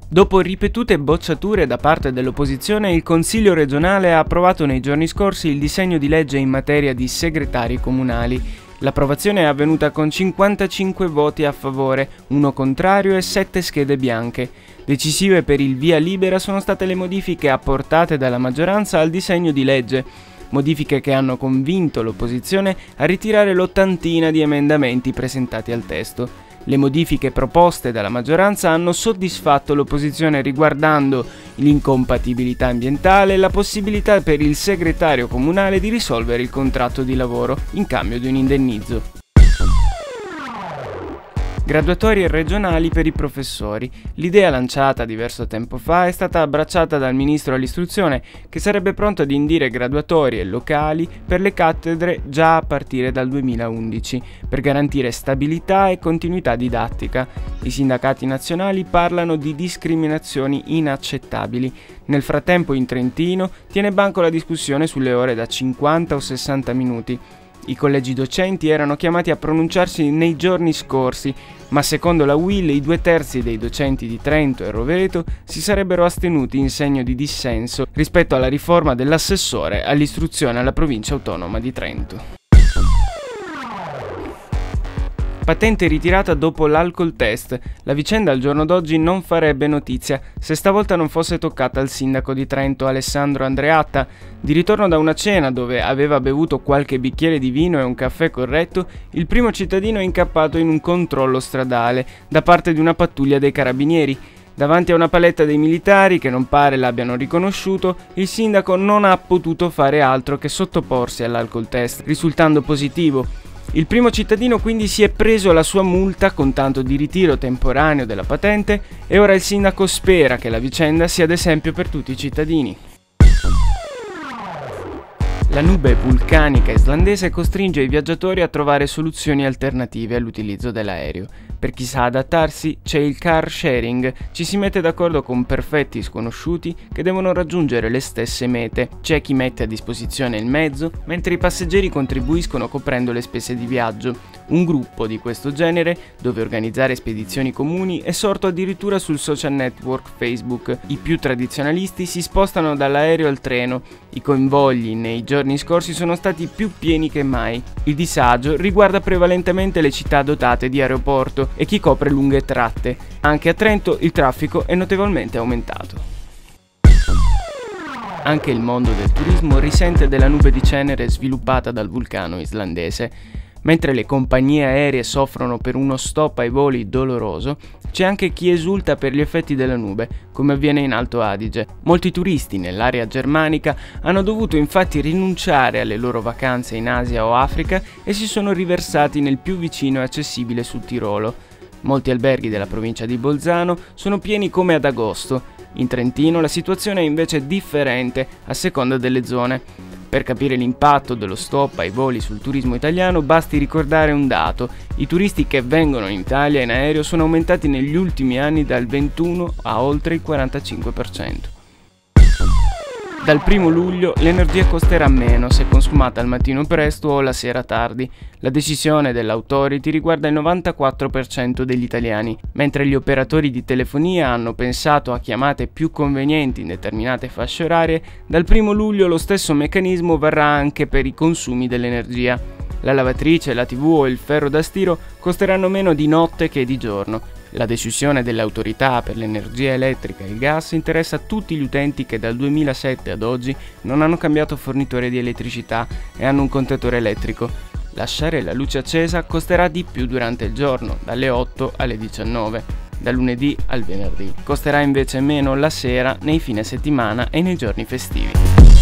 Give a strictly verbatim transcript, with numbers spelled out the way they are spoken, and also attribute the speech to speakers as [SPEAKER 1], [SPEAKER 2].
[SPEAKER 1] Dopo ripetute bocciature da parte dell'opposizione, il Consiglio regionale ha approvato nei giorni scorsi il disegno di legge in materia di segretari comunali. L'approvazione è avvenuta con cinquantacinque voti a favore, uno contrario e sette schede bianche. Decisive per il via libera sono state le modifiche apportate dalla maggioranza al disegno di legge, modifiche che hanno convinto l'opposizione a ritirare l'ottantina di emendamenti presentati al testo. Le modifiche proposte dalla maggioranza hanno soddisfatto l'opposizione riguardando l'incompatibilità ambientale e la possibilità per il segretario comunale di risolvere il contratto di lavoro in cambio di un indennizzo. Graduatorie regionali per i professori. L'idea lanciata diverso tempo fa è stata abbracciata dal ministro all'istruzione, che sarebbe pronto ad indire graduatorie locali per le cattedre già a partire dal duemilaundici, per garantire stabilità e continuità didattica. I sindacati nazionali parlano di discriminazioni inaccettabili. Nel frattempo in Trentino tiene banco la discussione sulle ore da cinquanta o sessanta minuti. I collegi docenti erano chiamati a pronunciarsi nei giorni scorsi, ma secondo la U I L i due terzi dei docenti di Trento e Rovereto si sarebbero astenuti in segno di dissenso rispetto alla riforma dell'assessore all'istruzione alla provincia autonoma di Trento. Patente ritirata dopo l'alcol test. La vicenda al giorno d'oggi non farebbe notizia se stavolta non fosse toccata al sindaco di Trento Alessandro Andreatta. Di ritorno da una cena dove aveva bevuto qualche bicchiere di vino e un caffè corretto, il primo cittadino è incappato in un controllo stradale da parte di una pattuglia dei carabinieri. Davanti a una paletta dei militari che non pare l'abbiano riconosciuto, il sindaco non ha potuto fare altro che sottoporsi all'alcol test, risultando positivo. Il primo cittadino quindi si è preso la sua multa con tanto di ritiro temporaneo della patente e ora il sindaco spera che la vicenda sia d'esempio per tutti i cittadini. La nube vulcanica islandese costringe i viaggiatori a trovare soluzioni alternative all'utilizzo dell'aereo. Per chi sa adattarsi c'è il car sharing, ci si mette d'accordo con perfetti sconosciuti che devono raggiungere le stesse mete. C'è chi mette a disposizione il mezzo, mentre i passeggeri contribuiscono coprendo le spese di viaggio. Un gruppo di questo genere, dove organizzare spedizioni comuni, è sorto addirittura sul social network Facebook. I più tradizionalisti si spostano dall'aereo al treno. I convogli nei giorni scorsi sono stati più pieni che mai. Il disagio riguarda prevalentemente le città dotate di aeroporto e chi copre lunghe tratte. Anche a Trento il traffico è notevolmente aumentato. Anche il mondo del turismo risente della nube di cenere sviluppata dal vulcano islandese. Mentre le compagnie aeree soffrono per uno stop ai voli doloroso, c'è anche chi esulta per gli effetti della nube, come avviene in Alto Adige. Molti turisti nell'area germanica hanno dovuto infatti rinunciare alle loro vacanze in Asia o Africa e si sono riversati nel più vicino e accessibile Sud Tirolo. Molti alberghi della provincia di Bolzano sono pieni come ad agosto. In Trentino la situazione è invece differente a seconda delle zone. Per capire l'impatto dello stop ai voli sul turismo italiano basti ricordare un dato: i turisti che vengono in Italia in aereo sono aumentati negli ultimi anni dal ventuno a oltre il quarantacinque per cento. Dal primo luglio l'energia costerà meno se consumata al mattino presto o la sera tardi. La decisione dell'Authority riguarda il novantaquattro per cento degli italiani, mentre gli operatori di telefonia hanno pensato a chiamate più convenienti in determinate fasce orarie. Dal primo luglio lo stesso meccanismo varrà anche per i consumi dell'energia. La lavatrice, la tivù o il ferro da stiro costeranno meno di notte che di giorno. La decisione dell'autorità per l'energia elettrica e il gas interessa tutti gli utenti che dal duemilasette ad oggi non hanno cambiato fornitore di elettricità e hanno un contatore elettrico. Lasciare la luce accesa costerà di più durante il giorno, dalle otto alle diciannove, da lunedì al venerdì. Costerà invece meno la sera, nei fine settimana e nei giorni festivi.